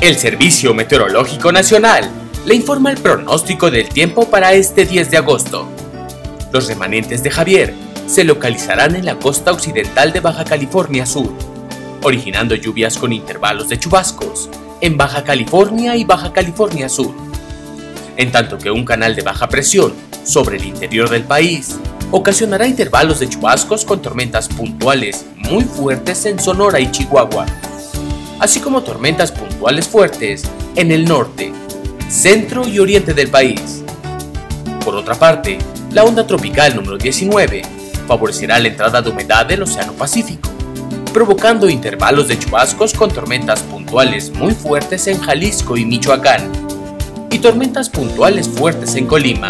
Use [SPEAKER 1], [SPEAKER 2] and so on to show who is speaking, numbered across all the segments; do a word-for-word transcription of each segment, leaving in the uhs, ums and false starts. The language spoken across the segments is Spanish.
[SPEAKER 1] El Servicio Meteorológico Nacional le informa el pronóstico del tiempo para este diez de agosto. Los remanentes de Javier se localizarán en la costa occidental de Baja California Sur, originando lluvias con intervalos de chubascos en Baja California y Baja California Sur, en tanto que un canal de baja presión sobre el interior del país ocasionará intervalos de chubascos con tormentas puntuales muy fuertes en Sonora y Chihuahua, así como tormentas puntuales fuertes en el norte, centro y oriente del país. Por otra parte, la onda tropical número diecinueve favorecerá la entrada de humedad del Océano Pacífico, provocando intervalos de chubascos con tormentas puntuales muy fuertes en Jalisco y Michoacán, y tormentas puntuales fuertes en Colima.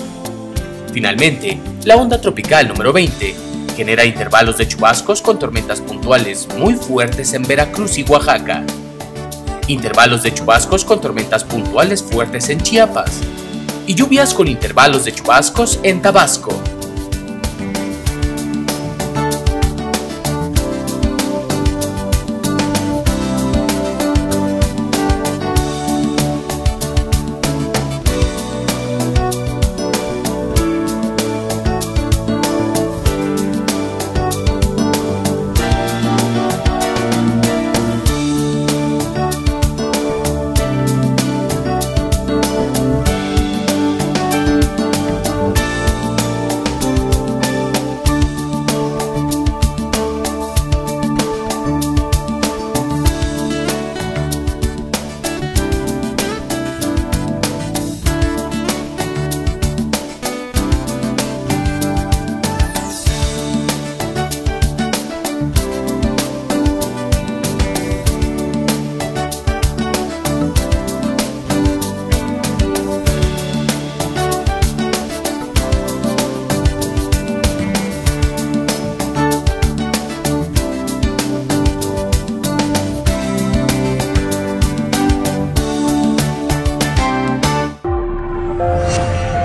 [SPEAKER 1] Finalmente, la onda tropical número veinte genera intervalos de chubascos con tormentas puntuales muy fuertes en Veracruz y Oaxaca, intervalos de chubascos con tormentas puntuales fuertes en Chiapas, y lluvias con intervalos de chubascos en Tabasco.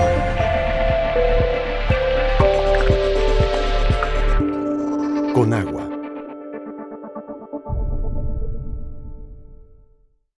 [SPEAKER 2] Conagua,